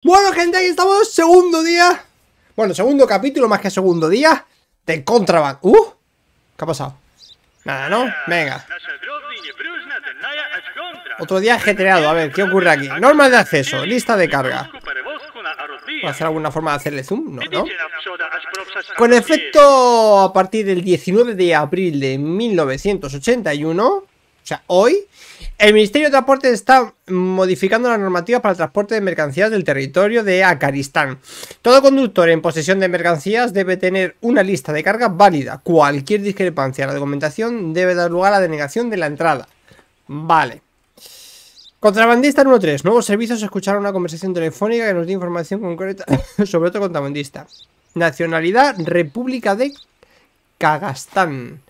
Bueno, gente, aquí estamos, segundo día. Bueno, segundo capítulo más que segundo día de Contraband. ¿Qué ha pasado? Nada, ¿no? Venga. Otro día ajetreado, a ver, ¿qué ocurre aquí? Normas de acceso, lista de carga. ¿Puedo hacer alguna forma de hacerle zoom? No, ¿no? Con efecto a partir del 19 de abril de 1981, o sea, hoy, el Ministerio de Transporte está modificando la normativa para el transporte de mercancías del territorio de Afganistán. Todo conductor en posesión de mercancías debe tener una lista de carga válida. Cualquier discrepancia en la documentación debe dar lugar a la denegación de la entrada. Vale. Contrabandista número 3. Nuevos servicios escucharon una conversación telefónica que nos dio información concreta sobre otro contrabandista. Nacionalidad: República de Kazajstán.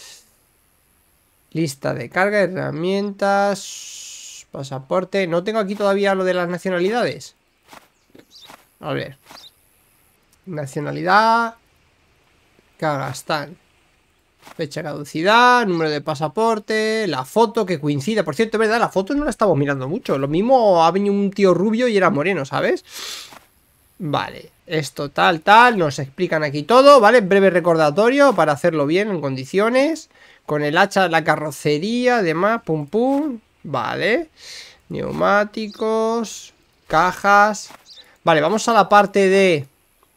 Lista de carga, herramientas, pasaporte. No tengo aquí todavía lo de las nacionalidades. A ver. Nacionalidad: Kazajstán. Fecha de caducidad, número de pasaporte, la foto que coincida. Por cierto, es verdad, la foto no la estamos mirando mucho. Lo mismo ha venido un tío rubio y era moreno, ¿sabes? Vale, esto tal, nos explican aquí todo, ¿vale? Breve recordatorio para hacerlo bien, en condiciones. Con el hacha de la carrocería, además, pum pum. Vale. Neumáticos, cajas. Vale, vamos a la parte de...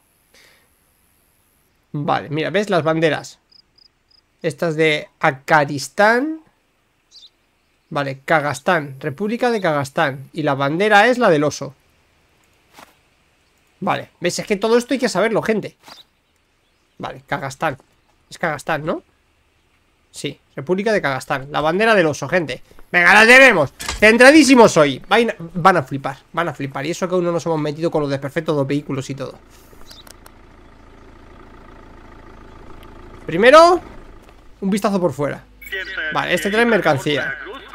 Vale, mira, ¿ves las banderas? Estas de Afganistán. Vale, Kazajstán, República de Kazajstán. Y la bandera es la del oso. Vale, ¿ves? Es que todo esto hay que saberlo, gente. Vale, Kazajstán. Es Kazajstán, ¿no? Sí, República de Kazajstán. La bandera del oso, gente. Venga, la tenemos. Centradísimos hoy. Van a flipar, van a flipar. Y eso que aún no nos hemos metido con los desperfectos de los vehículos y todo. Primero, un vistazo por fuera. Vale, este trae mercancía.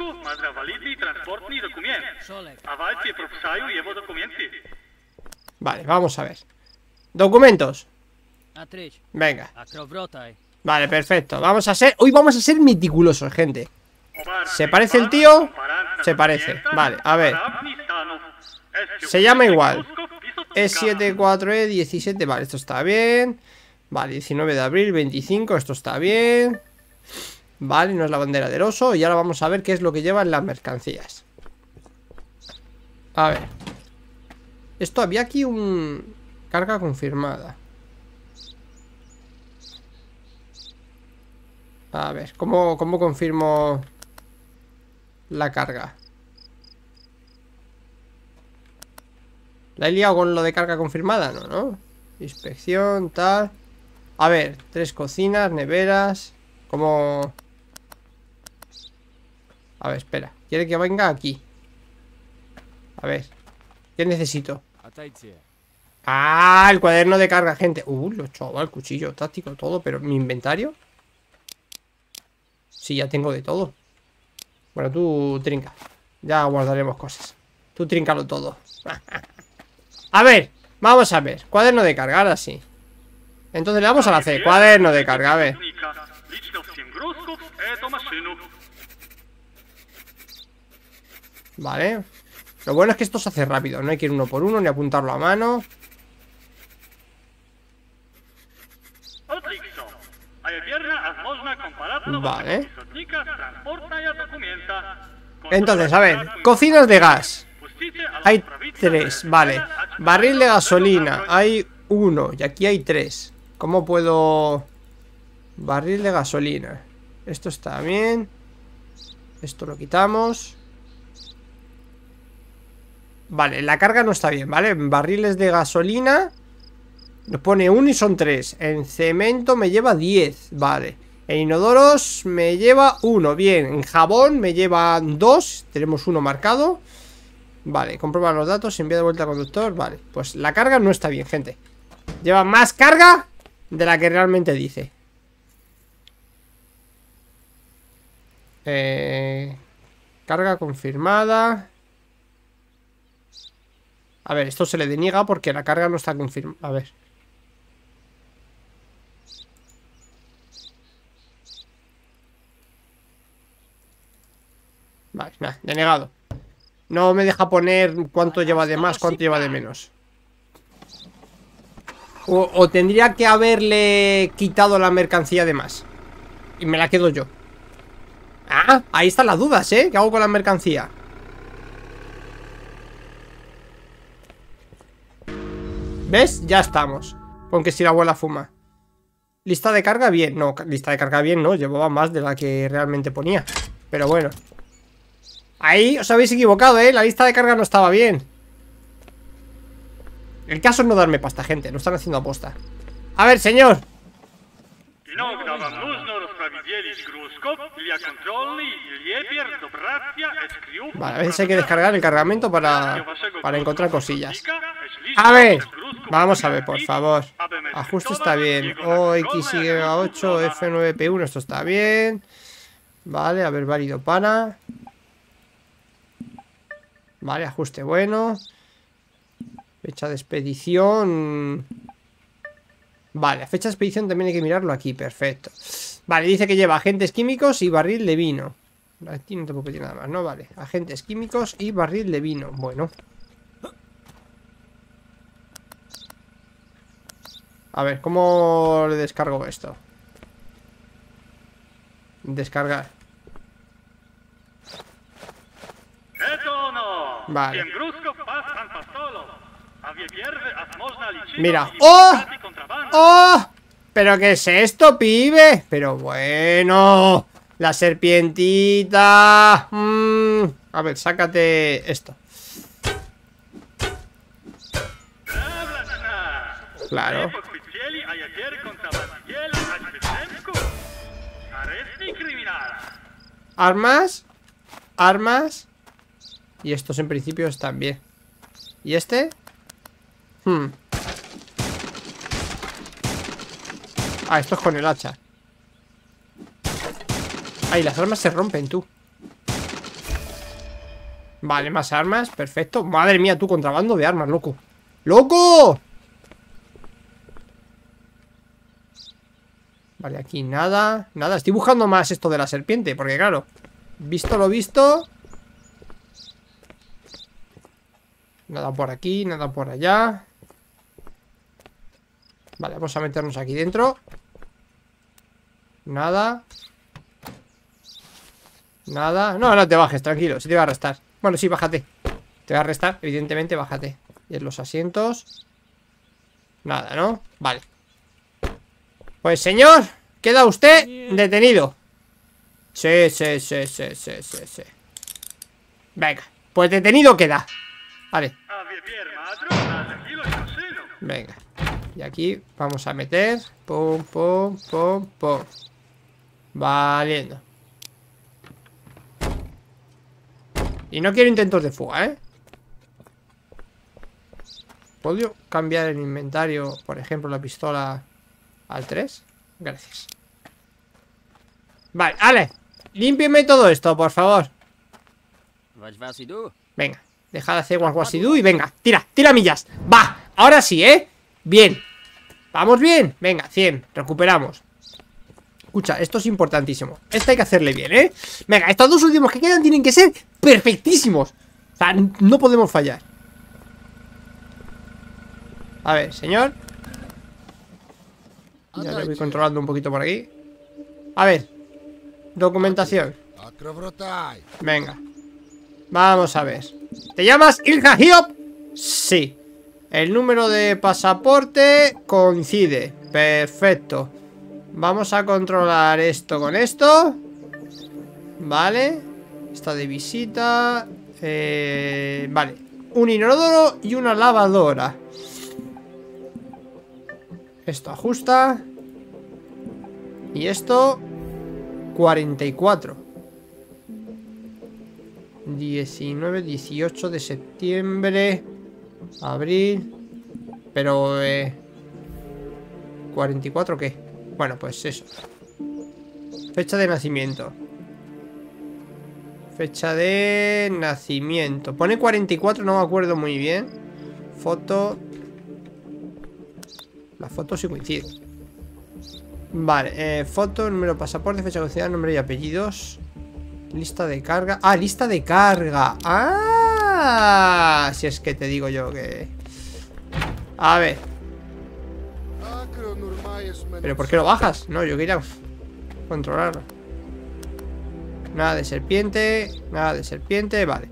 Vale, vamos a ver. Documentos. Venga. Vale, perfecto. Hoy vamos a ser meticulosos, gente. ¿Se parece el tío? Se parece. Vale, a ver. Se llama igual. E74E17. Vale, esto está bien. Vale, 19 de abril, 25. Esto está bien. Vale, no es la bandera del oso. Y ahora vamos a ver qué es lo que llevan las mercancías. A ver. Esto había aquí un... Carga confirmada. A ver, ¿cómo confirmo la carga? ¿La he liado con lo de carga confirmada? No, ¿no? Inspección, tal. A ver, 3 cocinas, neveras. ¿Cómo? A ver, espera. Quiere que venga aquí. A ver. ¿Qué necesito? Ah, el cuaderno de carga, gente. Lo chaval, el cuchillo táctico, todo. Pero mi inventario. Sí, ya tengo de todo. Bueno, tú trinca. Ya guardaremos cosas. Tú tríncalo todo. A ver, vamos a ver. Cuaderno de carga, ahora sí. Entonces le damos a la C. Cuaderno de carga, a ver. Vale. Lo bueno es que esto se hace rápido. No hay que ir uno por uno ni apuntarlo a mano. Vale. Entonces, a ver. Cocinas de gas. Hay 3, vale. Barril de gasolina. Hay 1 y aquí hay 3. ¿Cómo puedo...? Barril de gasolina. Esto está bien. Esto lo quitamos. Vale, la carga no está bien, ¿vale? Barriles de gasolina nos pone 1 y son 3. En cemento me lleva 10, vale. En inodoros me lleva 1, bien. En jabón me lleva 2. Tenemos 1 marcado. Vale, comprueba los datos, envía de vuelta al conductor. Vale, pues la carga no está bien, gente. Lleva más carga de la que realmente dice. Carga confirmada. A ver, esto se le deniega porque la carga no está confirmada. A ver. Vale, nada, denegado. No me deja poner cuánto lleva de más, cuánto lleva de menos. O tendría que haberle quitado la mercancía de más y me la quedo yo. Ah, ahí están las dudas, ¿eh? ¿Qué hago con la mercancía? ¿Ves? Ya estamos. Aunque si la abuela fuma. Lista de carga bien. No, lista de carga bien no. Llevaba más de la que realmente ponía. Pero bueno. Ahí os habéis equivocado, ¿eh? La lista de carga no estaba bien. El caso es no darme pasta, gente. Lo están haciendo aposta. A ver, señor. Vale, a veces hay que descargar el cargamento para encontrar cosillas. A ver. Vamos a ver, por favor. Ajuste está bien. OXY8, F9P1, esto está bien. Vale, a ver, válido para. Vale, ajuste bueno. Fecha de expedición. Vale, fecha de expedición también hay que mirarlo aquí, perfecto. Vale, dice que lleva agentes químicos y barril de vino. Aquí no te puedo pedir nada más, ¿no? Vale, agentes químicos y barril de vino. Bueno. A ver, ¿cómo le descargo esto? Descargar. Vale. Mira. ¡Oh! ¡Oh! ¿Pero qué es esto, pibe? Pero bueno. La serpientita. A ver, sácate esto. Claro. Armas. Armas. Y estos en principio están bien. ¿Y este? Ah, esto es con el hacha. Ay, las armas se rompen, tú. Vale, más armas, perfecto. Madre mía, tú, contrabando de armas, loco. ¡Loco! Vale, aquí nada. Nada, estoy buscando más esto de la serpiente. Porque claro, visto lo visto. Nada por aquí, nada por allá. Vale, vamos a meternos aquí dentro. Nada. Nada. No, no te bajes, tranquilo, se te va a arrastrar. Bueno, sí, bájate. Te va a arrestar, evidentemente, bájate. Y en los asientos. Nada, ¿no? Vale. Pues señor, queda usted detenido. Sí. Venga, pues detenido queda. Vale. Venga. Y aquí vamos a meter. Pum, pum, pum, pum. Valiendo. Y no quiero intentos de fuga, ¿eh? ¿Puedo cambiar el inventario, por ejemplo, la pistola al 3? Gracias. Vale, Ale, límpieme todo esto, por favor. Venga, deja de hacer guasguasidú y venga, tira millas. Va, ahora sí, ¿eh? Bien. Vamos bien. Venga, 100, recuperamos. Escucha, esto es importantísimo. Esto hay que hacerle bien, ¿eh? Venga, estos dos últimos que quedan tienen que ser perfectísimos. O sea, no podemos fallar. A ver, señor. Ya le voy controlando un poquito por aquí. A ver. Documentación. Venga. Vamos a ver. ¿Te llamas Ilja Hiop? Sí. El número de pasaporte coincide. Perfecto. Vamos a controlar esto con esto. Vale. Esta de visita. Vale. Un inodoro y una lavadora. Esto ajusta. Y esto 44. 19, 18 de septiembre. Abril. Pero 44 ¿qué? Bueno, pues eso. Fecha de nacimiento. Fecha de nacimiento. Pone 44, no me acuerdo muy bien. Foto. La foto sí coincide. Vale, foto, número de pasaporte, fecha de ciudad, nombre y apellidos. Lista de carga. Ah, lista de carga. Ah, si es que te digo yo que... A ver. ¿Pero por qué lo bajas? No, yo quería controlarlo. Nada de serpiente. Nada de serpiente, vale.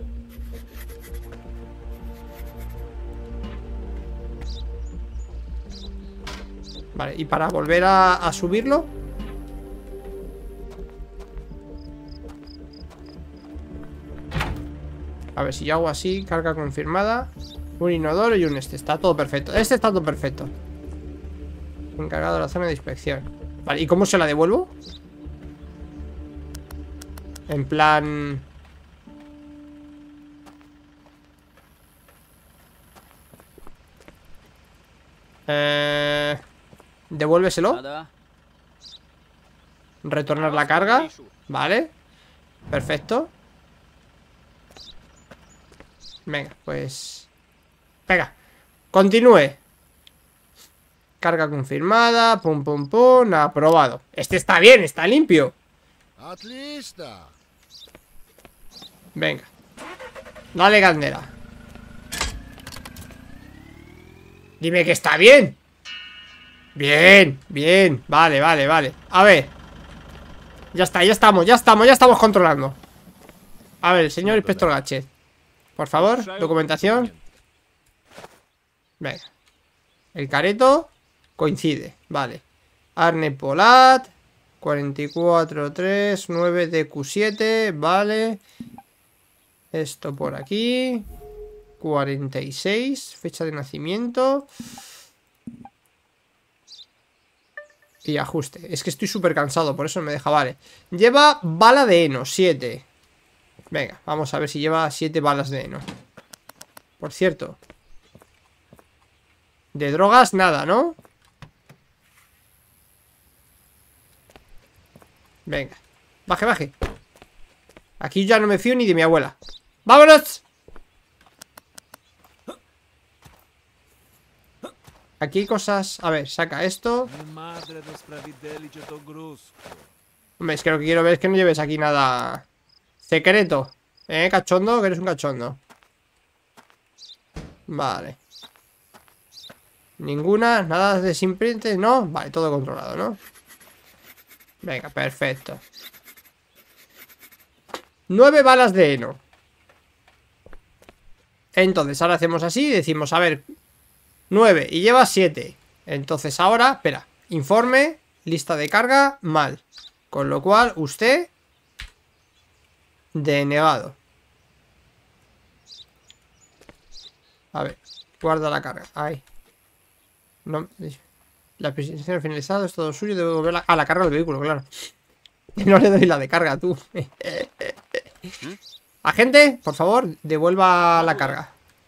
Vale, y para volver a subirlo. A ver, si yo hago así, carga confirmada. Un inodoro y un este. Está todo perfecto. Este está todo perfecto. Encargado de la zona de inspección. Vale, ¿y cómo se la devuelvo? En plan... Devuélveselo. Retornar la carga. Vale. Perfecto. Venga, pues... Venga, continúe. Carga confirmada. Pum, pum, pum. Aprobado. Este está bien, está limpio. Venga. Dale candela. Dime que está bien. Bien, bien. Vale, vale, vale. A ver. Ya está, ya estamos controlando. A ver, señor inspector Gadget. Por favor, documentación. Venga. El careto coincide, vale. Arne Polat 443 DQ7, vale. Esto por aquí 46, fecha de nacimiento. Y ajuste. Es que estoy súper cansado, por eso me deja, vale. Lleva bala de heno, 7. Venga, vamos a ver si lleva 7 balas de heno. Por cierto, de drogas nada, ¿no? Venga, baje, baje. Aquí ya no me fío ni de mi abuela. ¡Vámonos! Aquí hay cosas... A ver, saca esto. Hombre, es que lo que quiero ver es que no lleves aquí nada secreto. Cachondo, que eres un cachondo. Vale. Ninguna, nada de simple, ¿no? Vale, todo controlado, ¿no? Venga, perfecto. 9 balas de heno. Entonces, ahora hacemos así y decimos, a ver, 9 y lleva 7. Entonces ahora, espera, informe, lista de carga, mal. Con lo cual, usted denegado. A ver, guarda la carga, ahí. No, la presentación finalizada, es todo suyo, debo volver a la carga del vehículo, claro. No le doy la de carga, tú. Agente, por favor, devuelva la carga.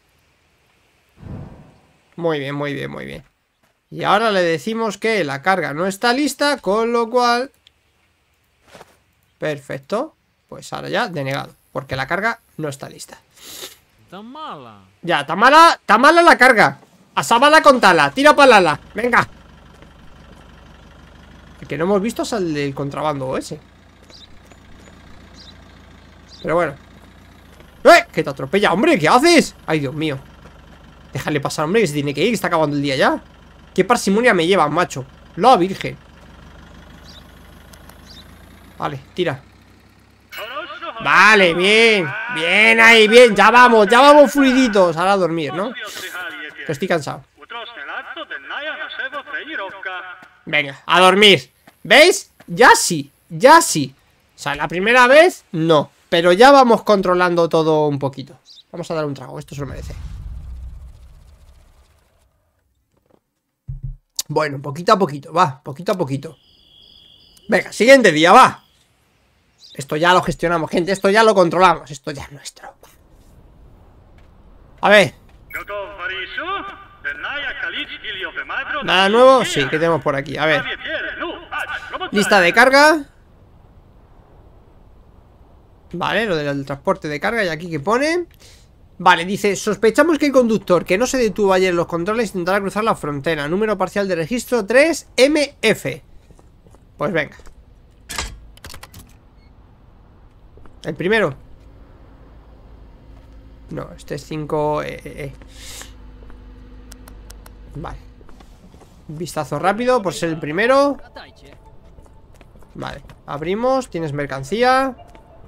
Muy bien, muy bien, muy bien. Y ahora le decimos que la carga no está lista, con lo cual... Perfecto. Pues ahora ya denegado, porque la carga no está lista. Ya, está mala la carga. Asábala con tala, tira para ala. Venga. El que no hemos visto es el del contrabando ese. Pero bueno. ¡Que te atropella, hombre! ¿Qué haces? Ay, Dios mío. Déjale pasar, hombre, que se tiene que ir, que está acabando el día ya. ¿Qué parsimonia me llevan, macho? La virgen. Vale, tira. Vale, bien. Bien ahí, bien. Ya vamos fluiditos. Ahora a dormir, ¿no? Que estoy cansado. Venga, a dormir. ¿Veis? Ya sí, ya sí. O sea, la primera vez, no. Pero ya vamos controlando todo un poquito. Vamos a dar un trago, esto se lo merece. Bueno, poquito a poquito, va, poquito a poquito. Venga, siguiente día, va. Esto ya lo gestionamos, gente, esto ya lo controlamos. Esto ya es nuestro. A ver. ¿Nada nuevo? Sí, ¿qué tenemos por aquí? A ver. Lista de carga. Vale, lo del transporte de carga. ¿Y aquí qué pone? Vale, dice, sospechamos que el conductor que no se detuvo ayer en los controles intentará cruzar la frontera. Número parcial de registro 3MF. Pues venga. ¿El primero? No, este es 5... Vale. Vistazo rápido por ser el primero. Vale, abrimos. Tienes mercancía.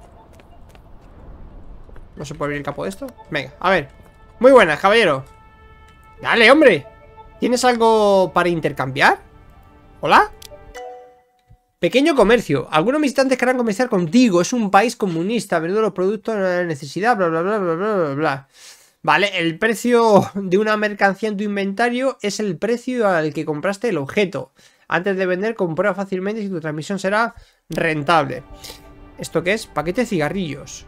¿No se puede abrir el capó de esto? Venga, a ver. Muy buenas, caballero. Dale, hombre. ¿Tienes algo para intercambiar? ¿Hola? Pequeño comercio. Algunos visitantes querrán comerciar contigo. Es un país comunista. Vendo los productos de necesidad. Bla, bla, bla, bla, bla, bla, bla. Vale, el precio de una mercancía en tu inventario es el precio al que compraste el objeto. Antes de vender, comprueba fácilmente si tu transmisión será rentable. ¿Esto qué es? Paquete de cigarrillos.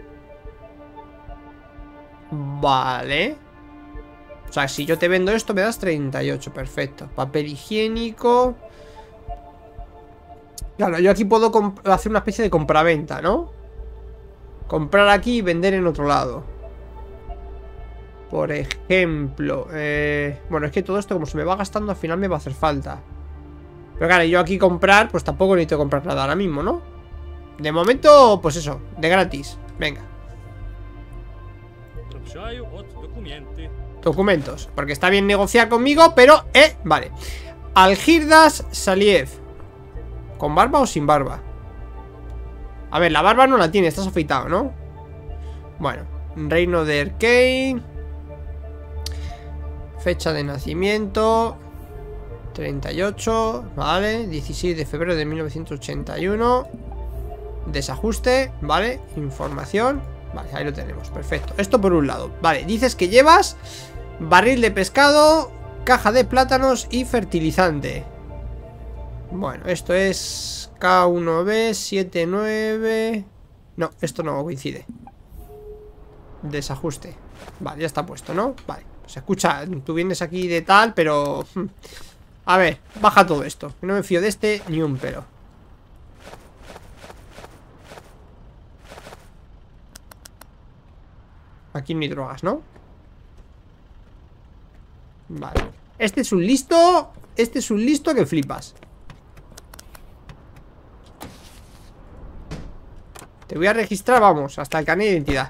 Vale. O sea, si yo te vendo esto me das 38, perfecto. Papel higiénico. Claro, yo aquí puedo hacer una especie de compraventa, ¿no? Comprar aquí y vender en otro lado. Por ejemplo, bueno, es que todo esto como se me va gastando al final me va a hacer falta. Pero claro, yo aquí comprar, pues tampoco necesito comprar nada ahora mismo, ¿no? De momento, pues eso, de gratis. Venga. Documentos, porque está bien negociar conmigo, pero, vale. Algirdas Saliev. ¿Con barba o sin barba? A ver, la barba no la tiene, estás afeitado, ¿no? Bueno, Reino de Erkane. Fecha de nacimiento 38, vale. 16 de febrero de 1981. Desajuste, vale. Información, vale, ahí lo tenemos, perfecto. Esto por un lado, vale. Dices que llevas barril de pescado, caja de plátanos y fertilizante. Bueno, esto es K1B79. No, esto no coincide. Desajuste. Vale, ya está puesto, ¿no? Vale, se escucha, tú vienes aquí de tal, pero... A ver, baja todo esto. No me fío de este ni un pelo. Aquí no hay drogas, ¿no? Vale. Este es un listo. Este es un listo que flipas. Te voy a registrar, vamos, hasta el carnet de identidad.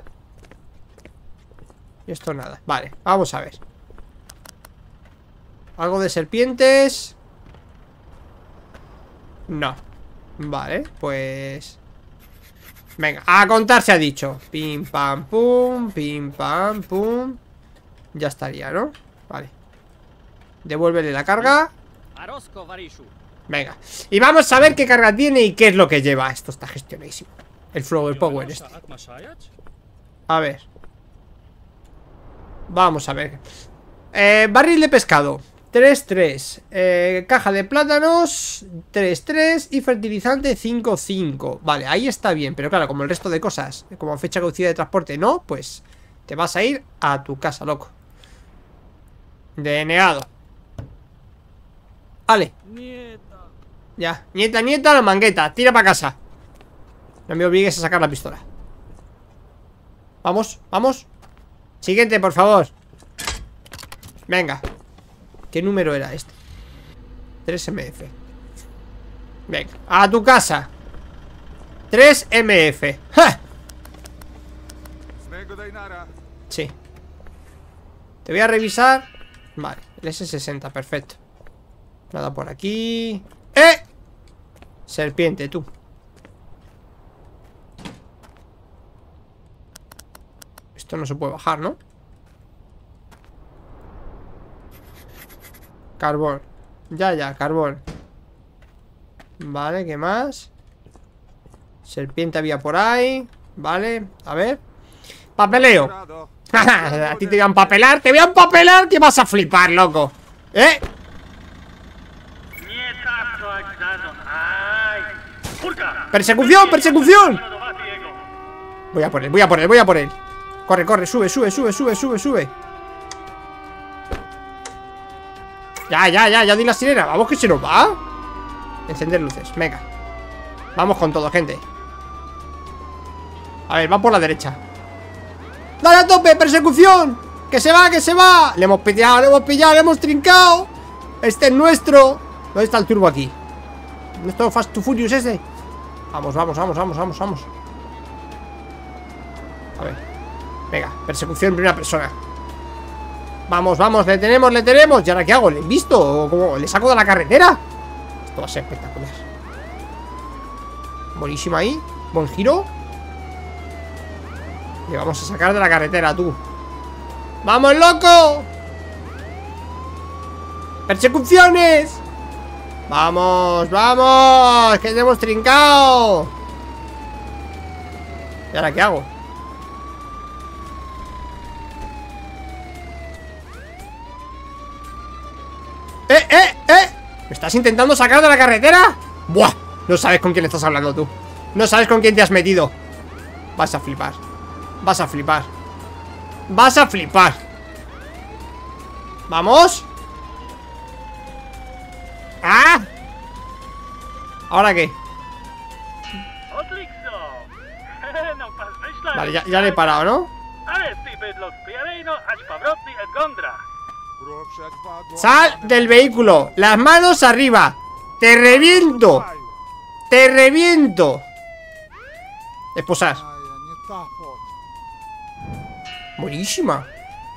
Y esto nada, vale, vamos a ver. Algo de serpientes. No. Vale, pues... Venga, a contar se ha dicho. Pim, pam, pum, pim, pam, pum. Ya estaría, ¿no? Vale. Devuélvele la carga. Venga, y vamos a ver qué carga tiene y qué es lo que lleva. Esto está gestionadísimo. El Flower Power este. A ver. Vamos a ver. Barril de pescado 3-3. Caja de plátanos 3-3. Y fertilizante 5-5. Vale, ahí está bien. Pero claro, como el resto de cosas, como fecha caducidad de transporte no, pues te vas a ir a tu casa, loco. Denegado. Vale. Ya, nieta, la mangueta. Tira para casa. No me obligues a sacar la pistola. Vamos, vamos. Siguiente, por favor. Venga. ¿Qué número era este? 3MF. Venga, a tu casa. 3MF. ¡Ja! Sí. Te voy a revisar. Vale, el S60, perfecto. Nada por aquí. Serpiente, tú. Esto no se puede bajar, ¿no? Carbón. Ya, carbón. Vale, ¿qué más? Serpiente había por ahí. Vale, a ver. Papeleo. A ti te voy a empapelar. Te voy a empapelar que vas a flipar, loco. ¡Persecución, persecución! Voy a por él, voy a por él, voy a por él. Corre, corre, sube, sube, sube, sube, sube, sube. Ya di la sirena. Vamos que se nos va. Encender luces, venga. Vamos con todo, gente. A ver, va por la derecha. ¡Dale a tope! ¡Persecución! ¡Que se va, que se va! Le hemos pillado, le hemos trincado. Este es nuestro. ¿Dónde está el turbo aquí? ¿No es todo Fast to Furious ese? Vamos, vamos, vamos, vamos, vamos, vamos. A ver. Venga, persecución en primera persona. Vamos, vamos, le tenemos, le tenemos. ¿Y ahora qué hago? ¿Le he visto? ¿O cómo? ¿Le saco de la carretera? Esto va a ser espectacular. Buenísima ahí. Buen giro. Le vamos a sacar de la carretera, tú. ¡Vamos, loco! ¡Persecuciones! ¡Vamos, vamos! ¡Que te hemos trincado! ¿Y ahora qué hago? ¿Me estás intentando sacar de la carretera? ¡Buah! No sabes con quién estás hablando tú. No sabes con quién te has metido. Vas a flipar. Vas a flipar. Vas a flipar. ¡Vamos! ¡Ah! ¿Ahora qué? Vale, ya le he parado, ¿no? ¡Sal del vehículo! ¡Las manos arriba! ¡Te reviento! ¡Te reviento! Esposar. Buenísima.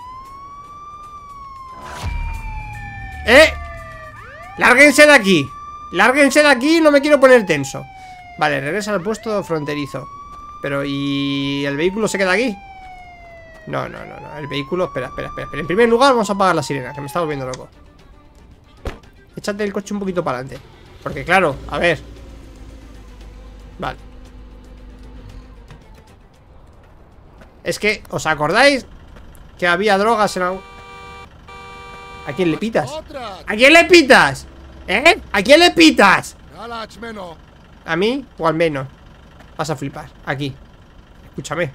¡Lárguense de aquí! ¡Lárguense de aquí! No me quiero poner tenso. Vale, regresa al puesto fronterizo. Pero, ¿y el vehículo se queda aquí? No. El vehículo... Espera. En primer lugar vamos a apagar la sirena, que me está volviendo loco. Échate el coche un poquito para adelante. Porque claro, a ver. Vale. Es que, ¿os acordáis? Que había drogas en algún... ¿A quién le pitas? ¿A quién le pitas? ¿Eh? ¿A quién le pitas? ¿A mí o al menos? Vas a flipar, aquí. Escúchame.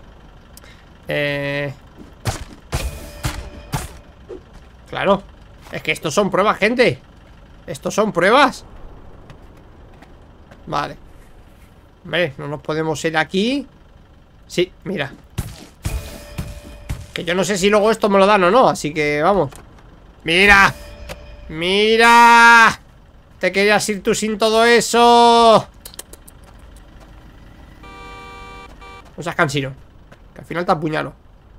Claro. Es que estos son pruebas, gente. Estos son pruebas. Vale. Hombre, no nos podemos ir aquí. Sí, mira. Que yo no sé si luego esto me lo dan o no, así que vamos. ¡Mira! ¡Mira! Te querías ir tú sin todo eso. No seas cansino, que al final te apuñalo.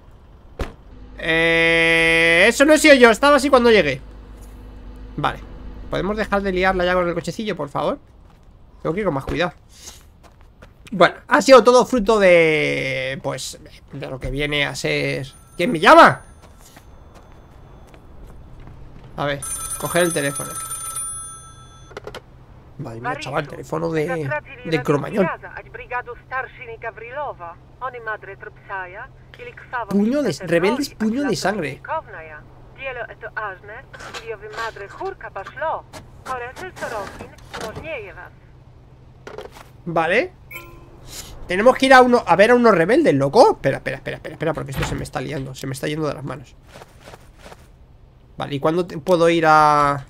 Eso no he sido yo, estaba así cuando llegué. Vale. ¿Podemos dejar de liarla ya con el cochecillo, por favor? Tengo que ir con más cuidado. Bueno, ha sido todo fruto de... Pues, de lo que viene a ser... ¿Quién me llama? A ver, coger el teléfono. Vale, mira, chaval, el teléfono de Cromañón. Puño de... Rebeldes, puño de sangre. Vale. Tenemos que ir a ver a unos rebeldes, loco. Espera, porque esto se me está liando. Se me está yendo de las manos. Vale, ¿y cuándo puedo ir a...?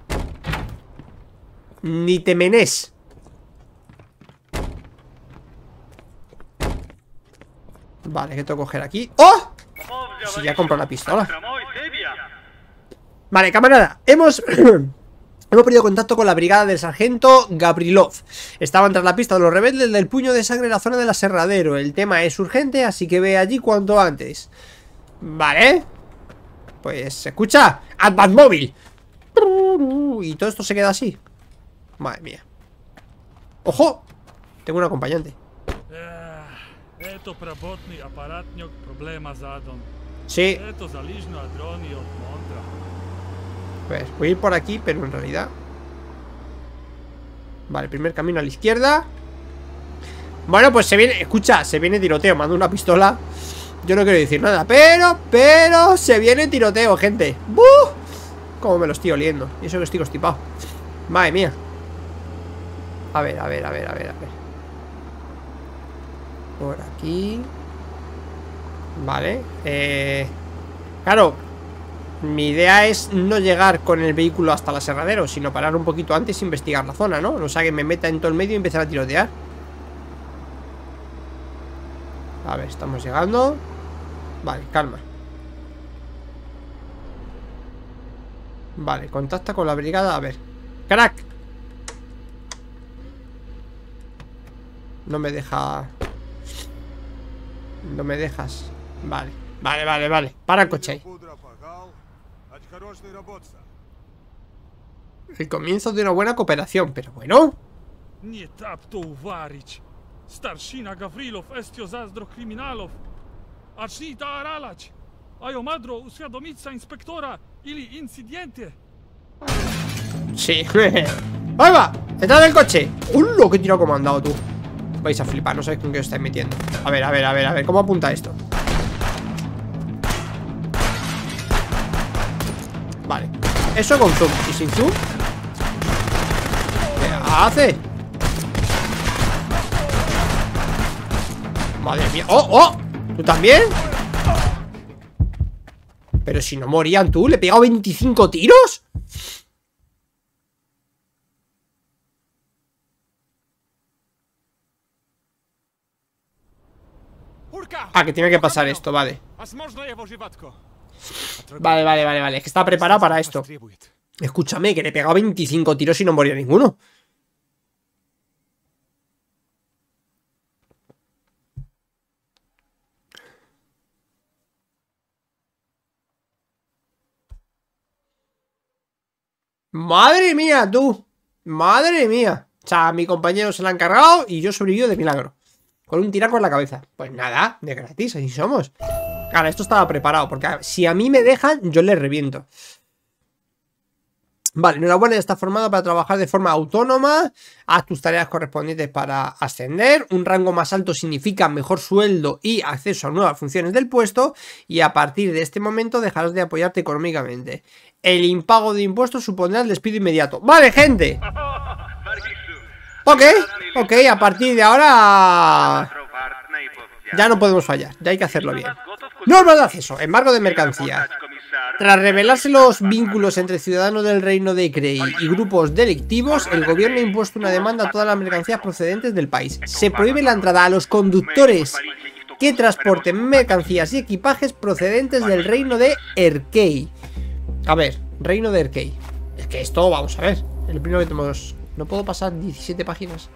Ni Temenés? Vale, ¿qué tengo que coger aquí? ¡Oh! Si ya compro la pistola. Vale, camarada, hemos perdido contacto con la brigada del sargento Gabrilov. Estaban tras la pista de los rebeldes del puño de sangre en la zona del aserradero. El tema es urgente, así que ve allí cuanto antes. Vale. Pues, escucha, Batmóvil. Y todo esto se queda así. Madre mía. ¡Ojo! Tengo un acompañante. Sí. Pues voy a ir por aquí, pero en realidad... Vale, primer camino a la izquierda. Bueno, pues se viene... Escucha, se viene tiroteo. Mando una pistola. Yo no quiero decir nada, pero se viene tiroteo, gente. ¡Buh! Cómo me lo estoy oliendo. Y eso que estoy constipado. Madre mía. A ver. Por aquí. Vale. Claro, mi idea es no llegar con el vehículo hasta el aserradero, sino parar un poquito antes e investigar la zona, ¿no? No sea que me meta en todo el medio y empezar a tirotear. A ver, estamos llegando. Vale, calma. Vale, contacta con la brigada. A ver, crack. No me deja. No me dejas. Vale, Vale, vale, vale. Para el coche ahí. El comienzo de una buena cooperación, pero bueno. Starshina Gavrilov, Estio Zazdro Kriminalov. Achnita Aralach. Ayo madro, uświadomica inspektora ili incidente. Sí. ¡Ahí va! ¡Detrás del coche! ¡Ulo! ¡Qué tiro como han dado tú! Vais a flipar, no sabéis con qué os estáis metiendo. A ver, a ver, a ver, a ver. ¿Cómo apunta esto? Vale. Eso con zoom. ¿Y sin zoom? ¿Qué hace? Madre mía. ¡Oh, oh! ¿Tú también? Pero si no morían tú, ¿le he pegado 25 tiros? Ah, que tiene que pasar esto, vale. Vale, vale, vale, vale. Es que estaba preparado para esto. Escúchame, que le he pegado 25 tiros y no moría ninguno. Madre mía, tú. Madre mía. O sea, a mi compañero se la han cargado y yo sobrevivo de milagro. Con un tiraco en la cabeza. Pues nada, de gratis, así somos. Ahora, esto estaba preparado, porque si a mí me dejan, yo les reviento. Vale, enhorabuena, está formado para trabajar de forma autónoma. Haz tus tareas correspondientes para ascender. Un rango más alto significa mejor sueldo y acceso a nuevas funciones del puesto. Y a partir de este momento dejarás de apoyarte económicamente. El impago de impuestos supondrá el despido inmediato. Vale, gente. Ok, ok, a partir de ahora ya no podemos fallar, ya hay que hacerlo bien. Normas de acceso, embargo de mercancías. Tras revelarse los vínculos entre ciudadanos del reino de Krei y grupos delictivos, el gobierno ha impuesto una demanda a todas las mercancías procedentes del país. Se prohíbe la entrada a los conductores que transporten mercancías y equipajes procedentes del reino de Erkei. A ver, reino de Erkei. Es que esto, vamos a ver, el primero que tenemos... No puedo pasar 17 páginas.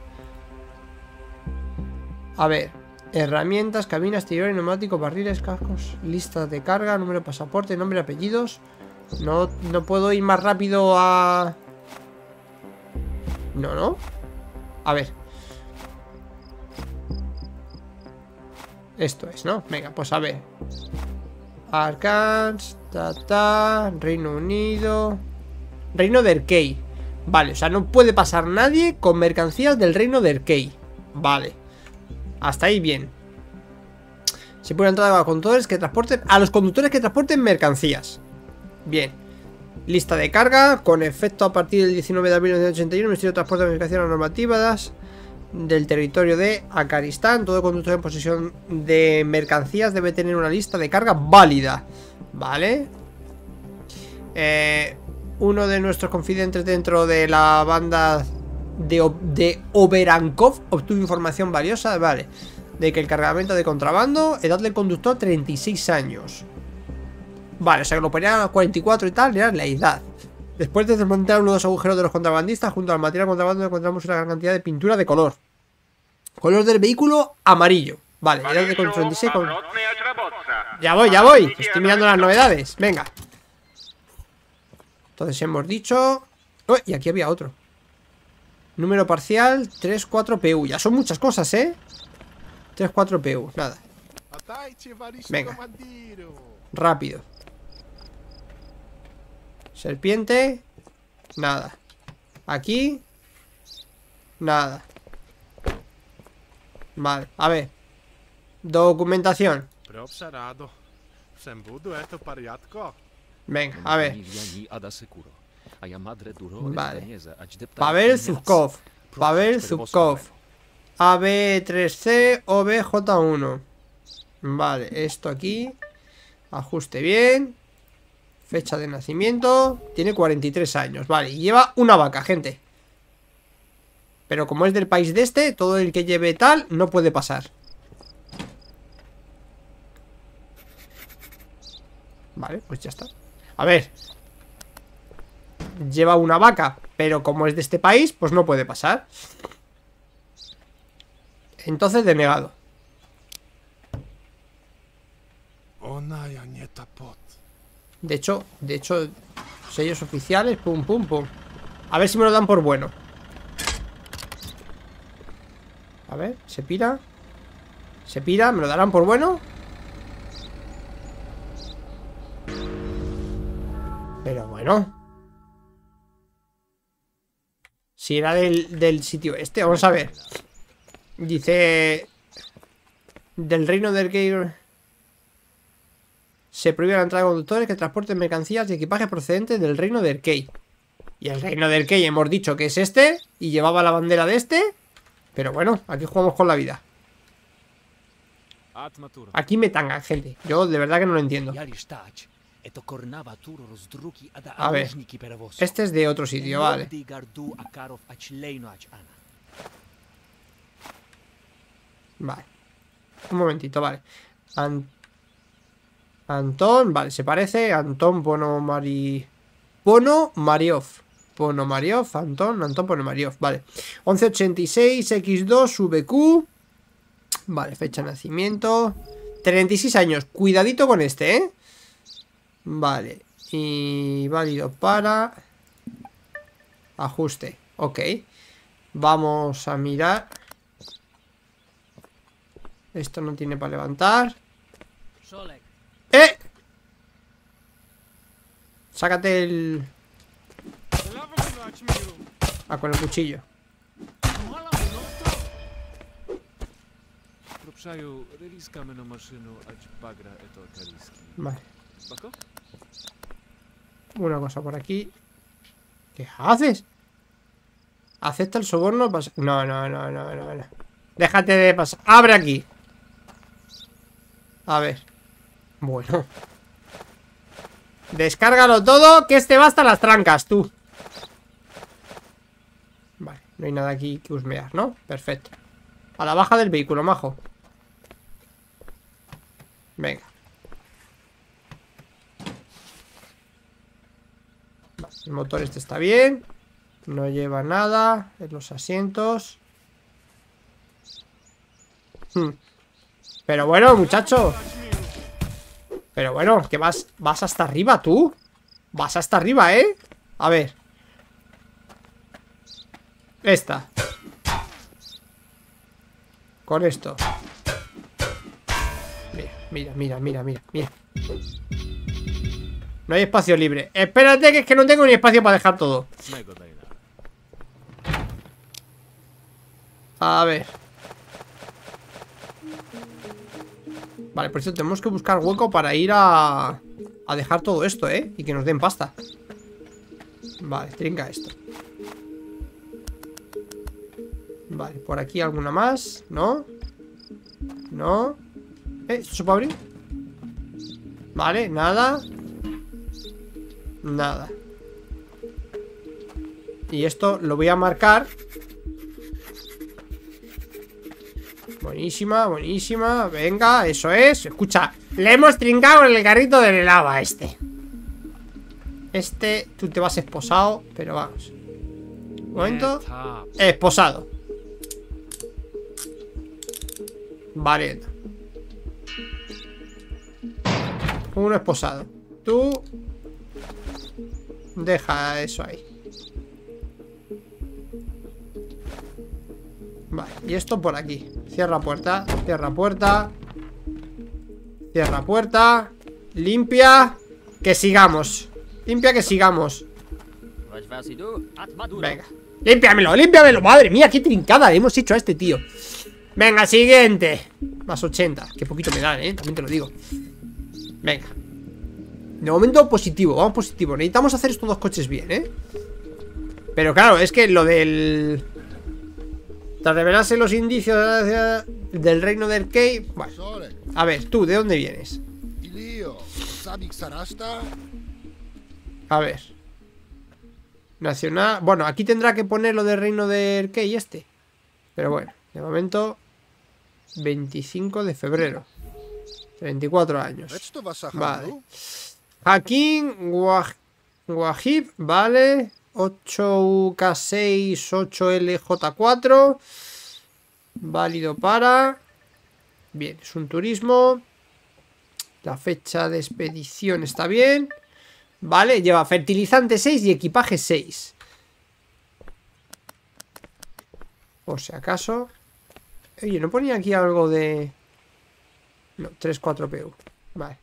A ver. Herramientas, cabina exterior, neumáticos, barriles, cascos, listas de carga, número de pasaporte, nombre, apellidos. No puedo ir más rápido a... No. A ver. Esto es, ¿no? Venga, pues a ver. Arcans, Reino Unido. Reino de Erkei. Vale, o sea, no puede pasar nadie con mercancías del reino de Erkei. Vale. Hasta ahí bien. Se puede entrar a conductores que transporten... A los conductores que transporten mercancías. Bien. Lista de carga. Con efecto a partir del 19 de abril de 1981. El Ministerio de Transporte y Comunicaciones normativas del territorio de Afganistán. Todo conductor en posesión de mercancías debe tener una lista de carga válida. Vale. Uno de nuestros confidentes dentro de la banda de Oberankov obtuvo información valiosa, vale, de que el cargamento de contrabando, edad del conductor 36 años. Vale, o sea que lo ponían a 44 y tal, era la edad. Después de desmontar uno de los agujeros de los contrabandistas, junto al material contrabando encontramos una gran cantidad de pintura de color. Color del vehículo, amarillo. Vale, edad de conductor 36 con... Ya voy, estoy mirando las novedades, venga. Entonces hemos dicho... Oh, y aquí había otro. Número parcial 34PU. Ya son muchas cosas, ¿eh? 34PU, nada. Venga. Rápido. Serpiente. Nada. Aquí. Nada. Vale, a ver. Documentación. Venga, a ver. Vale. Pavel Zubkov. Pavel Zubkov. AB3C OBJ1. Vale, esto aquí. Ajuste bien. Fecha de nacimiento. Tiene 43 años. Vale, y lleva una vaca, gente. Pero como es del país de este, todo el que lleve tal no puede pasar. Vale, pues ya está. A ver. Lleva una vaca, pero como es de este país, pues no puede pasar. Entonces denegado. De hecho, sellos oficiales, pum, pum, pum. A ver si me lo dan por bueno. A ver, se pira. Se pira, ¿me lo darán por bueno? Pero bueno. Si era del sitio este, vamos a ver. Dice... Del reino del Key... Se prohíbe la entrada de conductores que transporten mercancías y equipaje procedentes del reino del Key. Y el reino del Key hemos dicho que es este. Y llevaba la bandera de este. Pero bueno, aquí jugamos con la vida. Aquí me tangan, gente. Yo de verdad que no lo entiendo. A ver, este es de otro sitio, vale. Vale. Un momentito, vale. Antón, vale, se parece. Antón Ponomariov. Antón Ponomariov, vale. 1186 X2 VQ. Vale, fecha de nacimiento 36 años, cuidadito con este, ¿eh? Vale, y válido para ajuste, ok. Vamos a mirar. Esto no tiene para levantar. ¡Eh! Sácate el... Ah, con el cuchillo. Vale. Una cosa por aquí. ¿Qué haces? ¿Acepta el soborno? No. Déjate de pasar. ¡Abre aquí! A ver. Bueno. Descárgalo todo, que este va hasta las trancas, tú. Vale, no hay nada aquí que husmear, ¿no? Perfecto. A la baja del vehículo, majo. Venga. Vale, el motor este está bien. No lleva nada en los asientos. Pero bueno, muchacho. Pero bueno, que vas hasta arriba, tú. Vas hasta arriba, ¿eh? A ver. Esta. Con esto. Mira. No hay espacio libre. Espérate, que es que no tengo ni espacio para dejar todo. A ver. Vale, por eso tenemos que buscar hueco para ir a dejar todo esto, ¿eh? Y que nos den pasta. Vale, trinca esto. Vale, por aquí alguna más. ¿No? No. ¿Esto se puede abrir? Vale, nada. Nada. Y esto lo voy a marcar. Buenísima. Venga, eso es. Escucha, le hemos trincado en el carrito del helado a este. Tú te vas esposado, pero vamos. Un momento. Esposado. Vale. Uno esposado. Tú deja eso ahí. Vale, y esto por aquí. Cierra puerta. Limpia. Que sigamos. Venga. Límpiamelo. Madre mía, qué trincada le hemos hecho a este tío. Venga, siguiente. Más 80. Qué poquito me dan, también te lo digo. Venga. De momento positivo, vamos positivo. Necesitamos hacer estos dos coches bien, Pero claro, es que lo del... Tras revelarse los indicios del reino del Key... Bueno, a ver, tú, ¿de dónde vienes? A ver. Nacional... Bueno, aquí tendrá que poner lo del reino del Key este. Pero bueno, de momento... 25 de febrero. 24 años. Vale. Hakim Wahib, vale. 8UK6 8LJ4. Válido para... Bien, es un turismo. La fecha de expedición está bien. Vale, lleva fertilizante 6 y equipaje 6. Por si acaso. Oye, ¿no ponía aquí algo de...? No, 3-4 PU. Vale.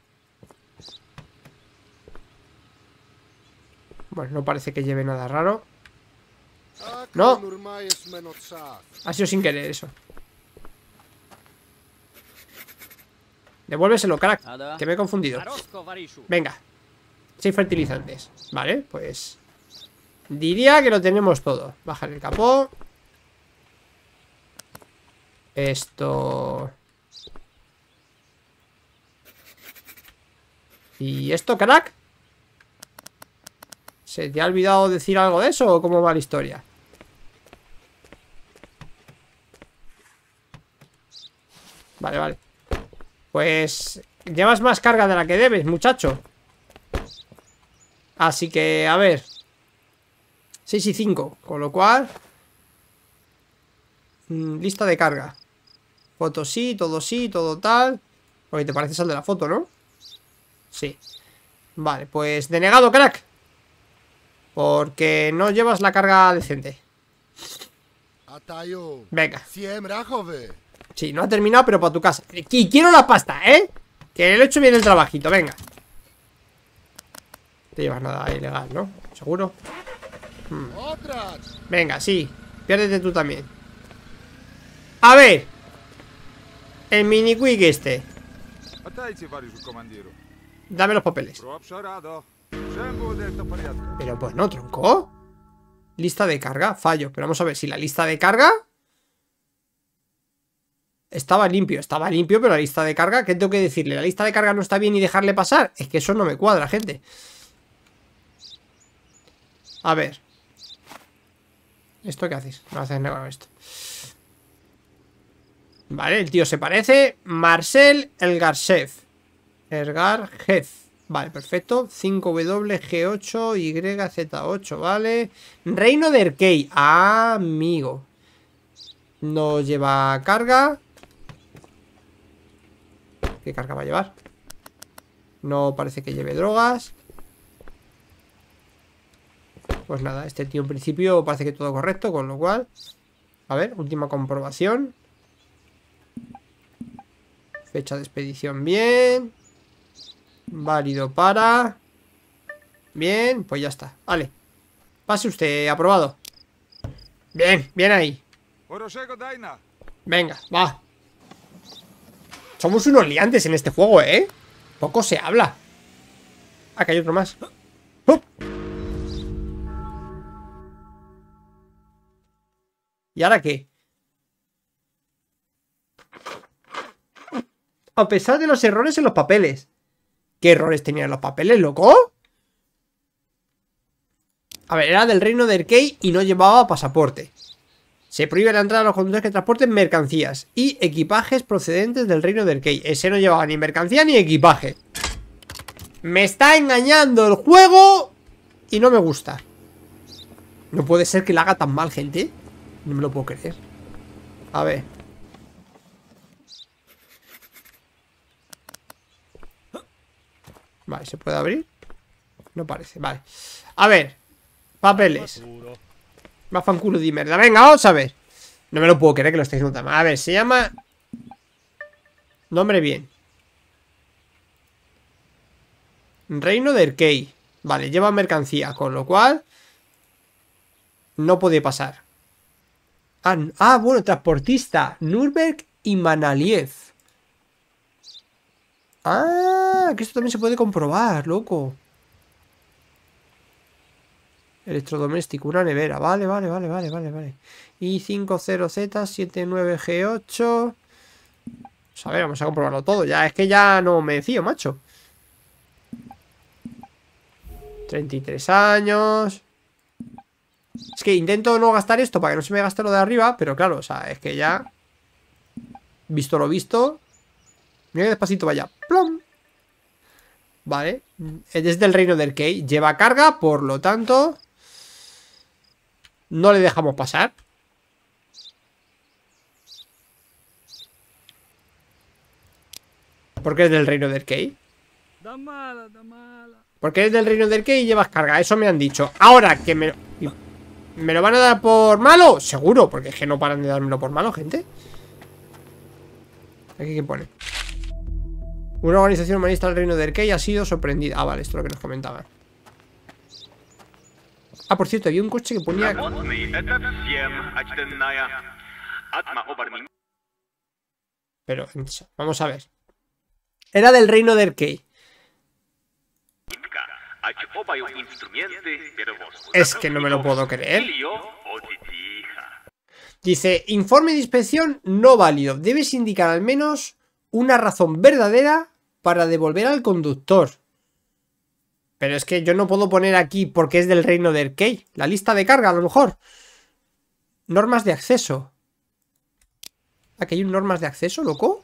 Bueno, no parece que lleve nada raro. ¡No! Ha sido sin querer eso. Devuélveselo, crack, que me he confundido. Venga. 6 fertilizantes. Vale, pues... diría que lo tenemos todo. Bajar el capó. Esto... ¿Y esto, crack? ¿Se te ha olvidado decir algo de eso o cómo va la historia? Vale, vale. Pues llevas más carga de la que debes, muchacho. Así que, a ver, 6 y 5, con lo cual lista de carga. Foto sí, todo tal. Porque te pareces al de la foto, ¿no? Sí. Vale, pues denegado, crack. Porque no llevas la carga decente. Venga. Sí, no ha terminado, pero para tu casa. Y quiero la pasta, ¿eh? Que le he hecho bien el trabajito, venga. No te llevas nada ilegal, ¿no? ¿Seguro? Venga, sí. Piérdete tú también. A ver. El mini quick este. Dame los papeles. Pero pues no, tronco. Lista de carga, fallo. Pero vamos a ver si la lista de carga... estaba limpio, pero la lista de carga, ¿qué tengo que decirle? ¿La lista de carga no está bien y dejarle pasar? Es que eso no me cuadra, gente. A ver. ¿Esto qué haces? No haces nada con esto. Vale, el tío se parece. Marcel Elgarchev. Elgarchev. Vale, perfecto. 5W, G8, YZ8, vale. Reino de Erkei. Ah, amigo. No lleva carga. ¿Qué carga va a llevar? No parece que lleve drogas. Pues nada, este tío en principio parece que todo correcto, con lo cual... a ver, última comprobación. Fecha de expedición, bien. Válido para... bien, pues ya está, vale. Pase usted, aprobado. Bien, bien ahí. Venga, va. Somos unos liantes en este juego, ¿eh? Poco se habla. Ah, que hay otro más. ¡Oh! ¿Y ahora qué? A pesar de los errores en los papeles. ¿Qué errores tenían los papeles, loco? A ver, era del reino de Erkei y no llevaba pasaporte. Se prohíbe la entrada a los conductores que transporten mercancías y equipajes procedentes del reino de Erkei. Ese no llevaba ni mercancía ni equipaje. Me está engañando el juego y no me gusta. No puede ser que la haga tan mal, gente. No me lo puedo creer. A ver. Vale, ¿se puede abrir? No parece, vale. A ver. Papeles. Va fanculo de mierda. Venga, vamos a ver. No me lo puedo creer que lo estéis notando. A ver, se llama... nombre bien. Reino de Erkei. Vale, lleva mercancía, con lo cual... no puede pasar. Ah, bueno, transportista. Nürnberg y Manaliev. Ah, que esto también se puede comprobar, loco. Electrodoméstico, una nevera. Vale. Y 50Z79G8. Pues a ver, vamos a comprobarlo todo. Ya, es que ya no me fío, macho. 33 años. Es que intento no gastar esto para que no se me gaste lo de arriba. Pero claro, o sea, es que ya... visto lo visto. Mira que despacito vaya. ¡Plom! Vale. Es desde el reino de Erkei. Lleva carga, por lo tanto... no le dejamos pasar. Porque es del reino de Erkei. Porque eres del reino del que y llevas carga. Eso me han dicho. Ahora que me lo van a dar por malo. Seguro, porque es que no paran de dármelo por malo, gente. Aquí qué pone. Una organización humanista del reino del Key ha sido sorprendida. Ah, vale, esto es lo que nos comentaban. Ah, por cierto, había un coche que ponía... Pero, vamos a ver. Era del reino del Key. Es que no me lo puedo creer. Dice, informe de inspección no válido. Debes indicar al menos una razón verdadera para devolver al conductor. Pero es que yo no puedo poner aquí porque es del reino del Key. La lista de carga, a lo mejor. Normas de acceso. ¿Aquí hay un normas de acceso, loco?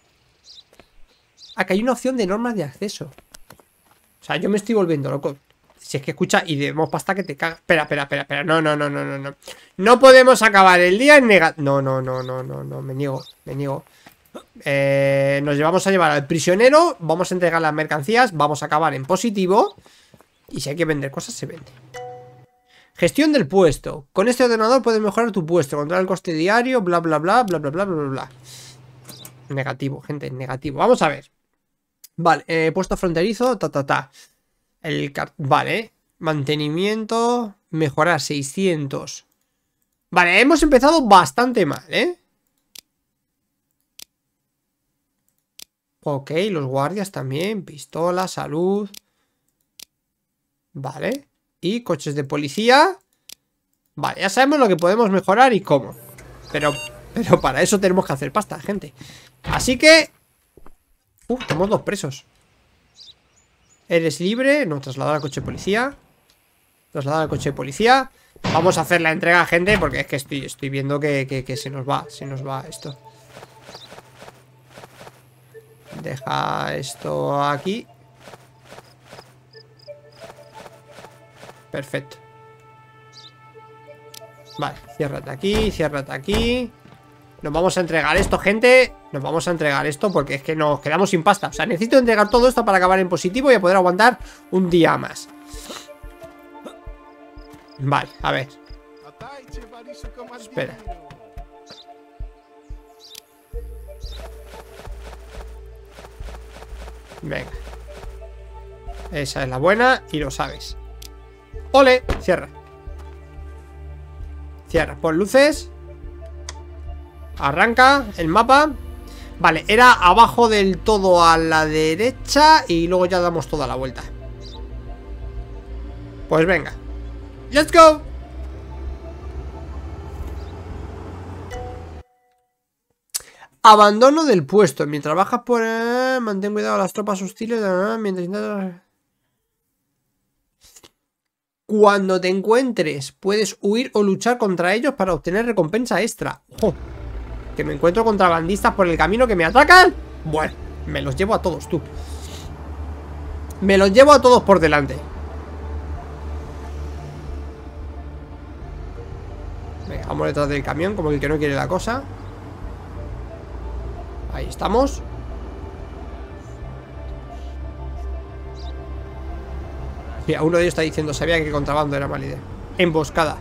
Aquí hay una opción de normas de acceso. O sea, yo me estoy volviendo loco. Si es que escucha y debemos pasta que te caga. Espera. No. No podemos acabar el día en negativo. No. Me niego. Nos vamos a llevar al prisionero. Vamos a entregar las mercancías. Vamos a acabar en positivo. Y si hay que vender cosas, se vende. Gestión del puesto. Con este ordenador puedes mejorar tu puesto. Controlar el coste diario. Bla. Negativo, gente, negativo. Vamos a ver. Vale, puesto fronterizo. Vale. Mantenimiento. Mejorar 600. Vale, hemos empezado bastante mal, ¿eh? Ok, los guardias también. Pistola, salud. Vale. Y coches de policía. Vale, ya sabemos lo que podemos mejorar y cómo. Pero para eso tenemos que hacer pasta, gente. Así que... tenemos 2 presos. Eres libre. No, trasladar al coche de policía. Trasladar al coche de policía. Vamos a hacer la entrega, gente, porque es que estoy viendo que se nos va esto. Deja esto aquí. Perfecto. Vale, ciérrate aquí. Nos vamos a entregar esto, gente. Nos vamos a entregar esto porque es que nos quedamos sin pasta. O sea, necesito entregar todo esto para acabar en positivo y poder aguantar un día más. Vale, a ver. Espera. Venga. Esa es la buena y lo sabes. ¡Ole! Cierra. Cierra. Pon luces. Arranca el mapa. Vale, era abajo del todo a la derecha y luego ya damos toda la vuelta. Pues venga. ¡Let's go! Abandono del puesto. Mientras bajas por... mantén cuidado a las tropas hostiles. Mientras intentas... Cuando te encuentres, puedes huir o luchar contra ellos para obtener recompensa extra. ¡Ojo! Que me encuentro contrabandistas por el camino que me atacan. Bueno, me los llevo a todos, tú. Me los llevo a todos por delante. Venga, vamos detrás del camión, como el que no quiere la cosa. Ahí estamos. Mira, uno de ellos está diciendo, sabía que contrabando era mala idea. Emboscada.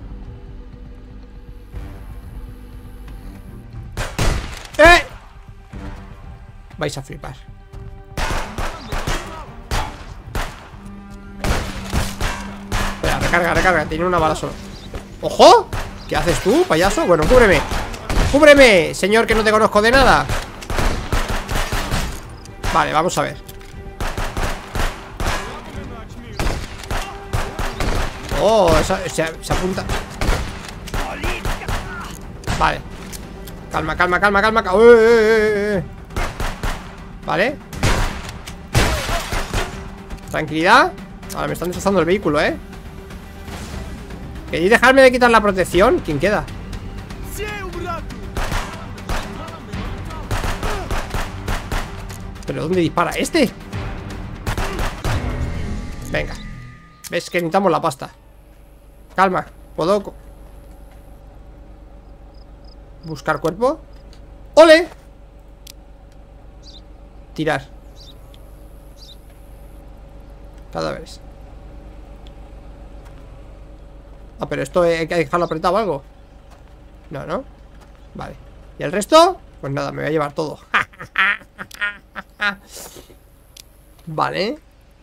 ¡Eh! Vais a flipar. Espera, recarga. Tiene una bala solo. ¡Ojo! ¿Qué haces tú, payaso? Bueno, cúbreme. ¡Cúbreme, señor, que no te conozco de nada! Vale, vamos a ver. Oh, se apunta. Vale. Calma. Vale. Tranquilidad. Ahora me están destrozando el vehículo, ¿eh? ¿Queréis dejarme de quitar la protección? ¿Quién queda? ¿Pero dónde dispara este? Venga. ¿Ves que necesitamos la pasta? Calma. ¿Puedo buscar cuerpo? ¡Ole! Tirar. Cadáveres. Ah, pero esto hay que dejarlo apretado o algo. No, ¿no? Vale. ¿Y el resto? Pues nada, me voy a llevar todo. Vale.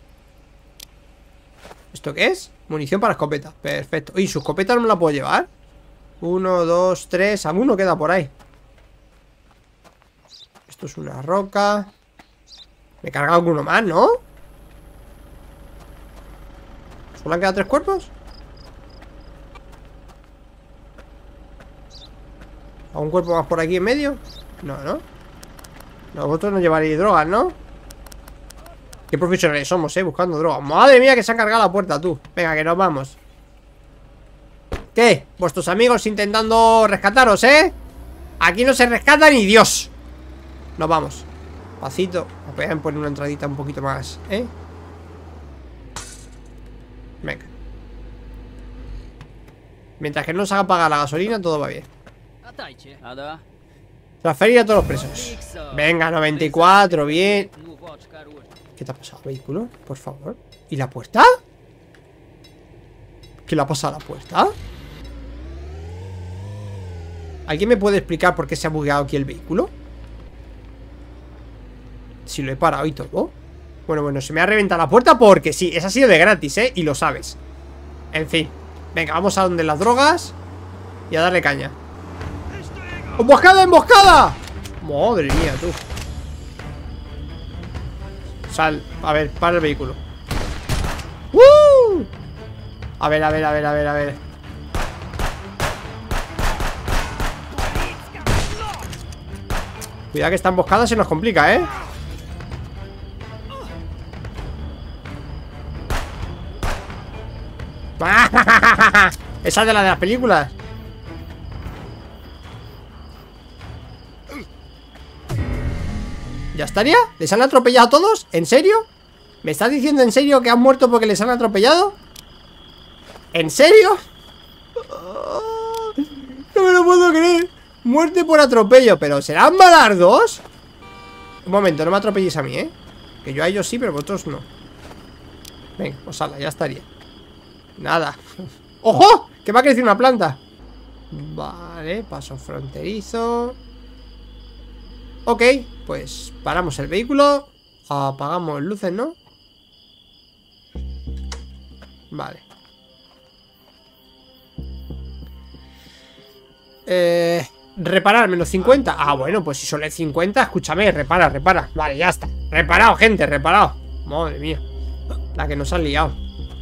¿Esto qué es? Munición para escopeta. Perfecto. ¿Y su escopeta no me la puedo llevar? 1, 2, 3. Alguno queda por ahí. Esto es una roca. Me he cargado alguno más, ¿no? ¿Solo han quedado 3 cuerpos? ¿Algún cuerpo más por aquí en medio? No, ¿no? No, vosotros no llevaréis drogas, ¿no? Qué profesionales somos, buscando drogas. Madre mía, que se han cargado la puerta, tú. Venga, que nos vamos. ¿Qué? Vuestros amigos intentando rescataros, ¿eh? Aquí no se rescata ni Dios. Nos vamos. Pasito. Voy a poner una entradita un poquito más, ¿eh? Venga. Mientras que no nos haga pagar la gasolina, todo va bien. Transferir a todos los presos. Venga, 94, bien. ¿Qué te ha pasado, vehículo? Por favor. ¿Y la puerta? ¿Qué le ha pasado a la puerta? ¿Alguien me puede explicar por qué se ha bugueado aquí el vehículo? Si lo he parado y todo. Bueno, se me ha reventado la puerta porque sí, esa ha sido de gratis, y lo sabes. En fin. Venga, vamos a donde las drogas y a darle caña. ¡Emboscada, emboscada! Madre mía, tú. Sal, a ver, para el vehículo. ¡Woo! A ver. Cuidado que esta emboscada se nos complica, ¿eh? Esa de las películas. ¿Ya estaría? ¿Les han atropellado a todos? ¿En serio? ¿Me estás diciendo en serio que han muerto porque les han atropellado? ¿En serio? No me lo puedo creer. Muerte por atropello. ¿Pero serán malardos? Un momento, no me atropelléis a mí, ¿eh? Que yo a ellos sí, pero vosotros no. Venga, pues ala, ya estaría. Nada. ¡Ojo! Que va a crecer una planta. Vale, paso fronterizo. Ok, pues paramos el vehículo. Apagamos luces, ¿no? Vale. Reparar, menos 50. Ah, bueno, pues si solo es 50, escúchame, repara. Vale, ya está. Reparado, gente, reparado. Madre mía. La que nos han liado.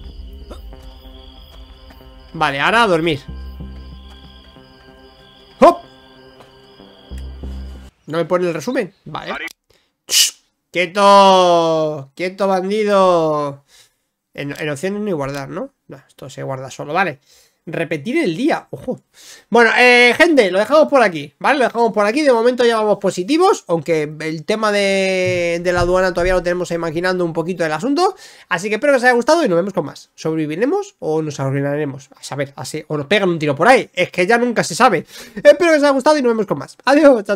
Vale, ahora a dormir. ¡Hop! ¿No me pone el resumen? Vale. ¡Shh! ¡Quieto! ¡Quieto, bandido! En opciones no hay guardar, ¿no? No, esto se guarda solo, vale. Repetir el día, ojo. Bueno, gente, lo dejamos por aquí, ¿vale? Lo dejamos por aquí, de momento ya vamos positivos. Aunque el tema de la aduana todavía lo tenemos ahí maquinando un poquito el asunto. Así que espero que os haya gustado y nos vemos con más. ¿Sobreviviremos o nos arruinaremos? A saber, así, o nos pegan un tiro por ahí. Es que ya nunca se sabe. Espero que os haya gustado y nos vemos con más. Adiós, chao.